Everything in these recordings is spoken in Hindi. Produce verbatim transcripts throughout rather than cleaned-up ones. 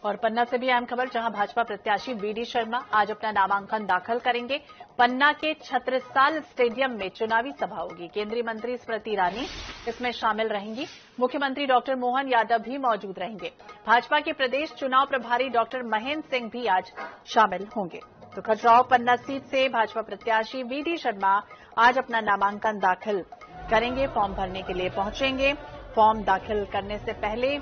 और पन्ना से भी अहम खबर, जहां भाजपा प्रत्याशी वीडी शर्मा आज अपना नामांकन दाखिल करेंगे। पन्ना के छत्रसाल स्टेडियम में चुनावी सभा होगी। केंद्रीय मंत्री स्मृति ईरानी इसमें शामिल रहेंगी। मुख्यमंत्री डॉक्टर मोहन यादव भी मौजूद रहेंगे। भाजपा के प्रदेश चुनाव प्रभारी डॉक्टर महेंद्र सिंह भी आज शामिल होंगे। तो खजुराहो पन्ना सीट से भाजपा प्रत्याशी वीडी शर्मा आज अपना नामांकन दाखिल करेंगे। फॉर्म भरने के लिए पहुंचेंगे। फॉर्म दाखिल करने से पहले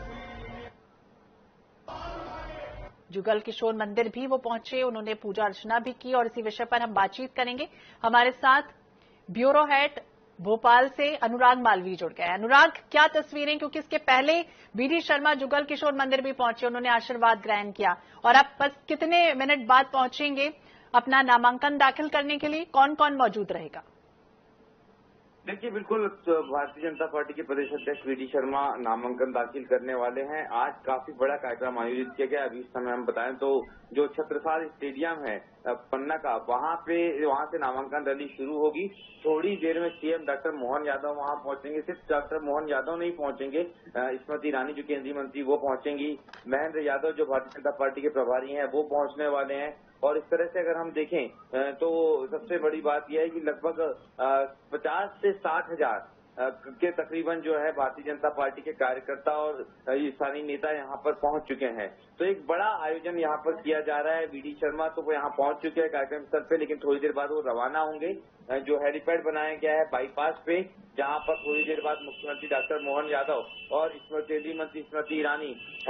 जुगल किशोर मंदिर भी वो पहुंचे, उन्होंने पूजा अर्चना भी की और इसी विषय पर हम बातचीत करेंगे। हमारे साथ ब्यूरो हेड भोपाल से अनुराग मालवीय जुड़ गए। अनुराग, क्या तस्वीरें, क्योंकि इसके पहले वीडी शर्मा जुगल किशोर मंदिर भी पहुंचे, उन्होंने आशीर्वाद ग्रहण किया और अब बस कितने मिनट बाद पहुंचेंगे अपना नामांकन दाखिल करने के लिए? कौन कौन मौजूद रहेगा? देखिए, बिल्कुल भारतीय जनता पार्टी के प्रदेश अध्यक्ष वीडी शर्मा नामांकन दाखिल करने वाले हैं। आज काफी बड़ा कार्यक्रम आयोजित किया गया। अभी इस समय हम बताएं तो जो छत्रसाल स्टेडियम है पन्ना का, वहां पे वहां से नामांकन रैली शुरू होगी। थोड़ी देर में सीएम डॉक्टर मोहन यादव वहां पहुंचेंगे। सिर्फ डॉक्टर मोहन यादव नहीं पहुंचेंगे, स्मृति ईरानी जो केंद्रीय मंत्री वो पहुंचेंगी। महेंद्र यादव जो भारतीय जनता पार्टी के प्रभारी हैं वो पहुंचने वाले हैं। और इस तरह से अगर हम देखें तो सबसे बड़ी बात यह है कि लगभग पचास से साठ हजार के तकरीबन जो है भारतीय जनता पार्टी के कार्यकर्ता और स्थानीय नेता यहाँ पर पहुंच चुके हैं। तो एक बड़ा आयोजन यहाँ पर किया जा रहा है। वीडी शर्मा तो वो यहाँ पहुंच चुके हैं कार्यक्रम स्थल पे, लेकिन थोड़ी देर बाद वो रवाना होंगे। जो हेलीपैड बनाया गया है बाईपास पे, जहाँ पर थोड़ी देर बाद मुख्यमंत्री डॉक्टर मोहन यादव और केंद्रीय मंत्री स्मृति ईरानी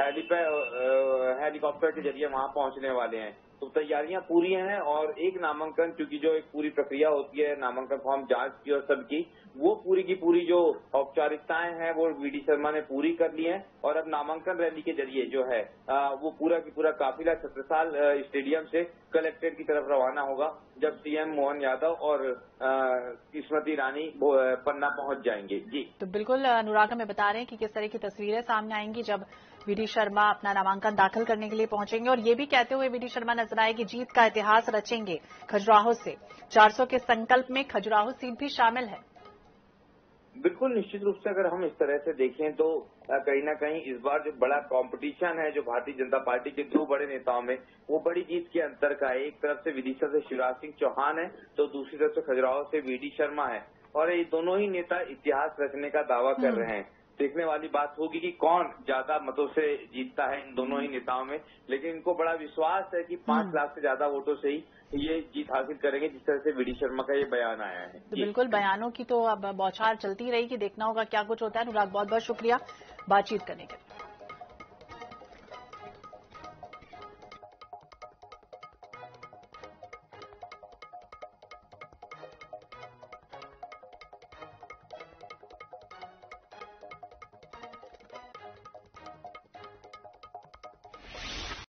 हेलीपैड हेलीकॉप्टर के जरिए वहाँ पहुंचने वाले हैं। तो तैयारियां पूरी हैं और एक नामांकन, क्योंकि जो एक पूरी प्रक्रिया होती है नामांकन फॉर्म जांच की और सबकी, वो पूरी की पूरी जो औपचारिकताएं हैं वो वीडी शर्मा ने पूरी कर ली हैं। और अब नामांकन रैली के जरिए जो है आ, वो पूरा की पूरा काफिला छत्रसाल स्टेडियम से कलेक्ट्रेट की तरफ रवाना होगा, जब सीएम मोहन यादव और स्मृति ईरानी पन्ना पहुंच जाएंगे। जी तो बिल्कुल अनुराग हमें बता रहे हैं कि किस तरह की तस्वीरें सामने आएंगी जब वीडी शर्मा अपना नामांकन दाखिल करने के लिए पहुंचेंगे। और ये भी कहते हुए वीडी शर्मा नजर आए कि जीत का इतिहास रचेंगे खजुराहो से। चार सौ के संकल्प में खजुराहो सीट भी शामिल है। बिल्कुल, निश्चित रूप से अगर हम इस तरह से देखें तो कहीं ना कहीं इस बार जो बड़ा कंपटीशन है जो भारतीय जनता पार्टी के दो बड़े नेताओं में, वो बड़ी जीत के अंतर का है। एक तरफ से विदिशा से शिवराज सिंह चौहान है तो दूसरी तरफ से खजुराहो से वीडी शर्मा है। और ये दोनों ही नेता इतिहास रचने का दावा कर रहे हैं। देखने वाली बात होगी कि कौन ज्यादा मतों से जीतता है इन दोनों ही नेताओं में, लेकिन इनको बड़ा विश्वास है कि पांच लाख से ज्यादा वोटों से ही ये जीत हासिल करेंगे, जिस तरह से वीडी शर्मा का ये बयान आया है। तो बिल्कुल बयानों की तो अब बौछार चलती रहेगी, देखना होगा क्या कुछ होता है। अनुराग, बहुत बहुत शुक्रिया बातचीत करने के लिए।